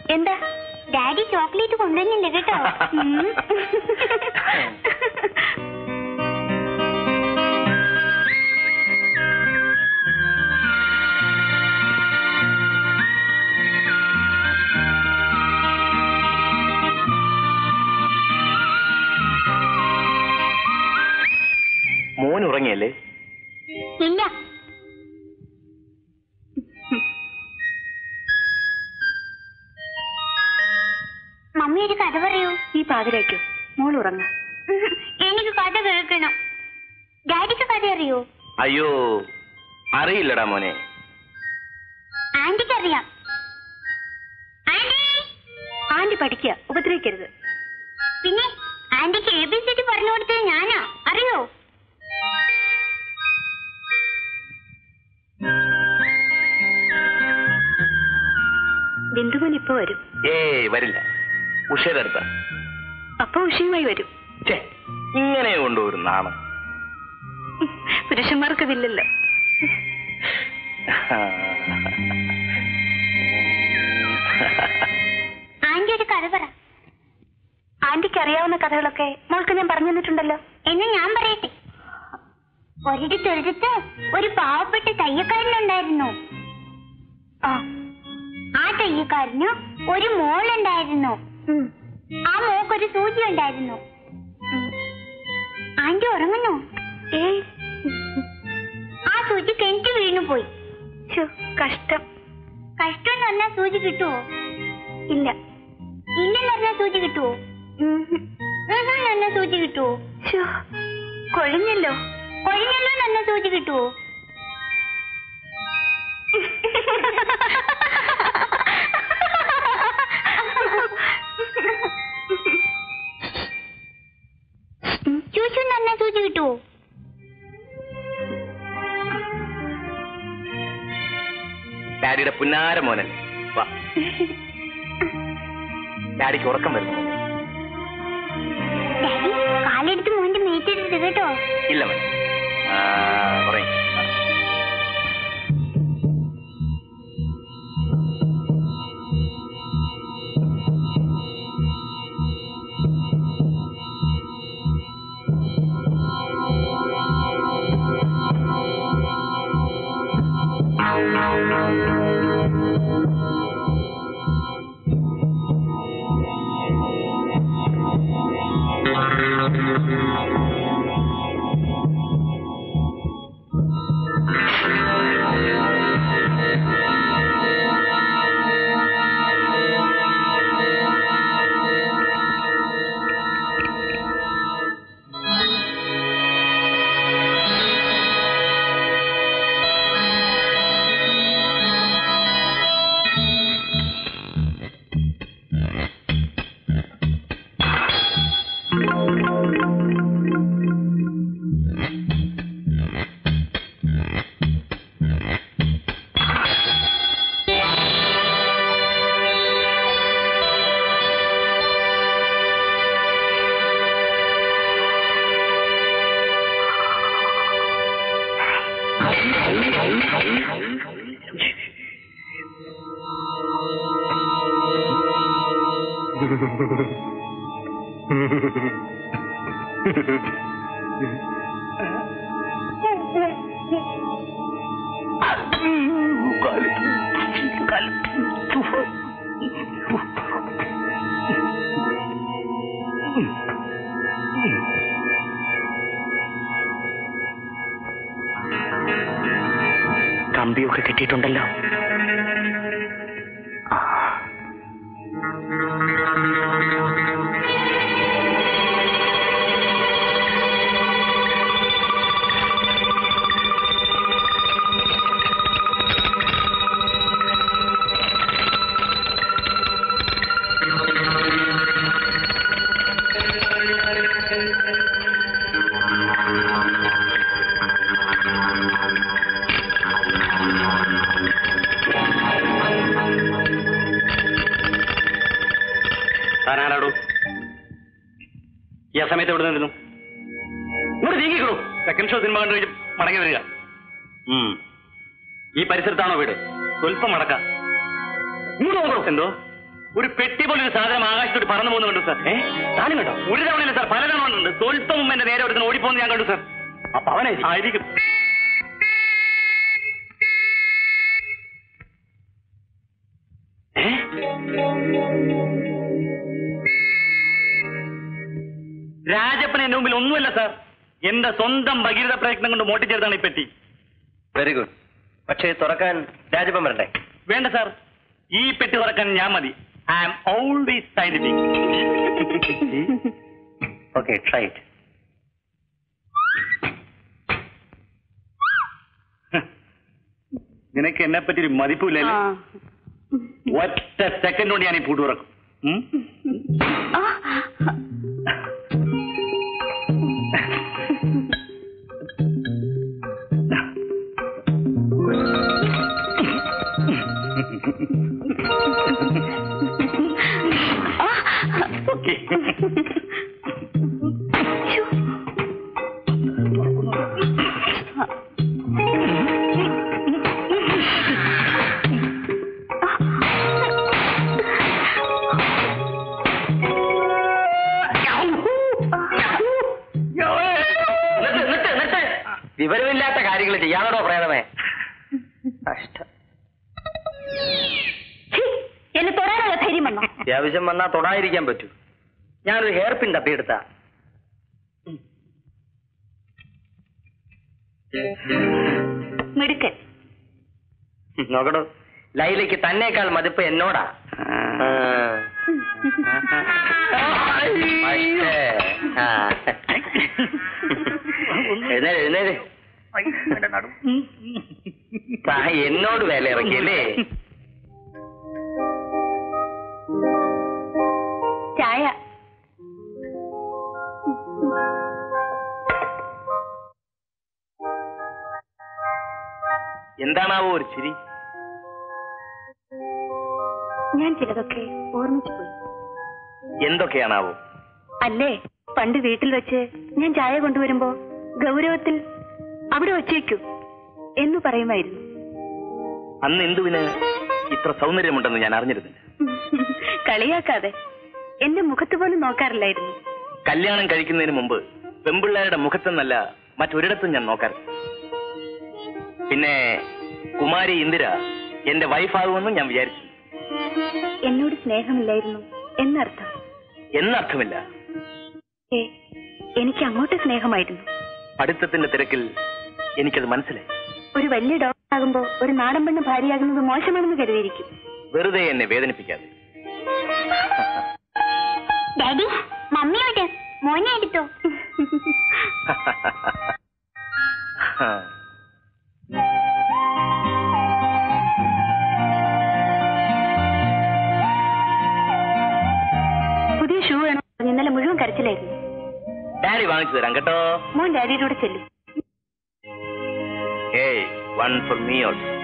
എന്താ? Daddy chocolate കൊണ്ടുവന്നില്ല കേട്ടോ. മോൻ ഉറങ്ങിയല്ലേ? ഇല്ല. മമ്മി ഒരു കഥ പറയൂ. ഈ പാതിരേക്കോ? മോൾ ഉറങ്ങ. എനിക്ക് കഥ കേൾക്കണം. ഡാഡിക്ക് കഥ അറിയോ? അയ്യോ, അറിയില്ലടാ മോനെ. ആന്റിക്ക് അറിയാം. ആന്റി പഠിക്കുക, ഉപദ്രവിക്കരുത്. പിന്നെ ആന്റിക്ക് ABCD പറഞ്ഞു കൊടുത്തത് ഞാനാ, അറിയോ? ബിന്ദുമോൻ ഇപ്പൊ വരും. വരില്ല, ഉഷയുടെ അടുത്ത. അപ്പൊ ഉഷയുമായി വരും. ഇങ്ങനെ കൊണ്ടുവരും നാണം. പുരുഷന്മാർക്കതില്ലല്ലോ. ആന്റി ഒരു കഥ പറ. ആന്റിക്ക് അറിയാവുന്ന കഥകളൊക്കെ മോൾക്ക് ഞാൻ പറഞ്ഞു തന്നിട്ടുണ്ടല്ലോ. എന്ന് ഞാൻ പറയട്ടെ. ഒരിടത്തൊരിടത്ത് ഒരു പാവപ്പെട്ട തയ്യക്കാരനുണ്ടായിരുന്നു. ആ തയ്യക്കാരന് ഒരു മോളുണ്ടായിരുന്നു. ആ മോക്കൊരു സൂചി ഉണ്ടായിരുന്നു. ആന്റി ഉറങ്ങുന്നു. ആ സൂചി കിണറ്റ് വീണുപോയി. കഷ്ടം. കഷ്ടം എന്ന് പറഞ്ഞാൽ സൂചി കിട്ടുവോ? ഇല്ല. ഇല്ലെന്ന് പറഞ്ഞാൽ സൂചി കിട്ടുവോ? പറഞ്ഞാൽ സൂചി കിട്ടുവോ? കൊഴിഞ്ഞല്ലോ. കൊഴിഞ്ഞല്ലോ എന്ന് പറഞ്ഞാൽ സൂചി കിട്ടുവോ? ചൂച്ചു എന്ന് പറഞ്ഞാൽ സൂചി കിട്ടുവോ? ഡാഡിയുടെ പുന്നാര മോനല്ലേ. വാ, ഡാഡിക്ക് ഉറക്കം വരുന്നു. ഡാഡി കാലെടുത്ത് മോന്റെ മേറ്റെടുത്ത് കേട്ടോ. ഇല്ല മോനെ, പറയും. കമ്പിയൊക്കെ കിട്ടിയിട്ടുണ്ടല്ലോ. താനാരാടോ? ഈ സമയത്ത് എവിടെ നിന്നിരുന്നു? ഇങ്ങോട്ട് നീങ്ങിക്കോ. സെക്കൻഡ് ഷോ സിനിമ കണ്ടു കഴിഞ്ഞ് മടങ്ങി വരിക. ഈ പരിസരത്താണോ വീട്? സ്വല്പം മടക്ക. ഇങ്ങോട്ട് നോക്കണോ? എന്തോ ഒരു പെട്ടി പോലൊരു സാധനം ആകാശത്തോട്ട് പറന്നു പോകുന്നുണ്ട് സാർ. താനും കേട്ടോ? ഒരു തവണയല്ല സാർ, പല തവണ ഉണ്ട്. സ്വല്പം മുമ്പ് എന്റെ നേരെ ഒരുത്തിന് ഓടിപ്പോന്ന് ഞാൻ കണ്ടു സാർ. അപ്പൊ അവനെ ആയിരിക്കും. രാജപ്പൻ എന്റെ മുമ്പിൽ ഒന്നുമല്ല സാർ. എന്റെ സ്വന്തം ഭഗീരഥ പ്രയത്നം കൊണ്ട് മോട്ടിച്ചെടുത്താണ് ഈ പെട്ടി. Very good. പക്ഷേ തുറക്കാൻ രാജപ്പൻ വരണ്ടേ? വേണ്ട സാർ, ഈ പെട്ടി തുറക്കാൻ ഞാൻ മതി. I am always scientific. Okay, try it. നിനക്ക് എന്നെ പറ്റി ഒരു മതിപ്പില്ലല്ലേ? ഒറ്റ സെക്കൻഡ് കൊണ്ട് ഞാൻ ഈ പൂട്ട് തുറക്കും. ഓക്കെ. വിവരമില്ലാത്ത കാര്യങ്ങൾ ചെയ്യാനോ പ്രേതമേ? കഷ്ടം. എന്നെ തൊടാനുള്ള ധൈര്യം വന്നോ? അത്യാവശ്യം വന്നാ തൊടാതിരിക്കാൻ പറ്റൂ. ഞാനൊരു ഹെയർ പിൻ തപ്പിയെടുത്ത. മിടുക്കൻ. നോക്കടോ, ലൈലയ്ക്ക് തന്നേക്കാൾ മതിപ്പ് എന്നോടാ. എഴുന്നേര്. എന്നോട് വേല ഇറക്കിയല്ലേ? ചായ. എന്താണാവോ ഒരു ചിരി? ഞാൻ ചിലതൊക്കെ ഓർമ്മിച്ചു പോയി. എന്തൊക്കെയാണാവോ? അല്ലേ, പണ്ട് വീട്ടിൽ വെച്ച് ഞാൻ ചായ കൊണ്ടുവരുമ്പോ ഗൗരവത്തിൽ അവിടെ വച്ചേക്കൂ എന്ന് പറയുമായിരുന്നു. അന്ന് എന്തുവിന് ഇത്ര സൗന്ദര്യമുണ്ടെന്ന് ഞാൻ അറിഞ്ഞിരുന്നില്ല. കളിയാക്കാതെ. എന്റെ മുഖത്ത് പോലും നോക്കാറില്ലായിരുന്നു. കല്യാണം കഴിക്കുന്നതിന് മുമ്പ് പെമ്പിള്ളേരുടെ മുഖത്തെന്നല്ല മറ്റൊരിടത്തും ഞാൻ നോക്കാറില്ല. പിന്നെ കുമാരി ഇന്ദിര എന്റെ വൈഫാകുമെന്നും ഞാൻ വിചാരിച്ചു. എന്നോട് സ്നേഹമില്ലായിരുന്നു എന്നർത്ഥം? എന്നർത്ഥമില്ല. എനിക്ക് അങ്ങോട്ട് സ്നേഹമായിരുന്നു. പഠിത്തത്തിന്റെ തിരക്കിൽ എനിക്കത് മനസ്സിലായി. ഒരു വലിയ ഡോക്ടർ ആകുമ്പോ ഒരു നാടൻ പെണ്ണ് ഭാര്യയാകുന്നത് മോശമാണെന്ന് കരുതിയിരിക്കും. വെറുതെ എന്നെ വേദനിപ്പിക്കാതെ. ഡാഡി, മമ്മിയോട് മോനെ എടുത്തോ. പുതിയ ഷൂ വേണോ? ഇന്നലെ മുഴുവൻ കരച്ചിലായിരുന്നു. ഡാഡി വാങ്ങിച്ചു തരാം കേട്ടോ. മോൻ ഡാഡിയുടെ കൂടെ ചെല്ലും. Hey, one for me also.